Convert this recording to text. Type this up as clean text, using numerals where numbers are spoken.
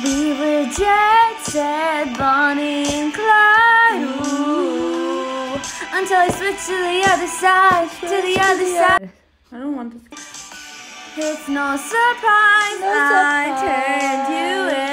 We were jet set, Bonnie and Clyde. Ooh. Until I switched to the other side, side. I don't want this. It's no surprise, I turned you in.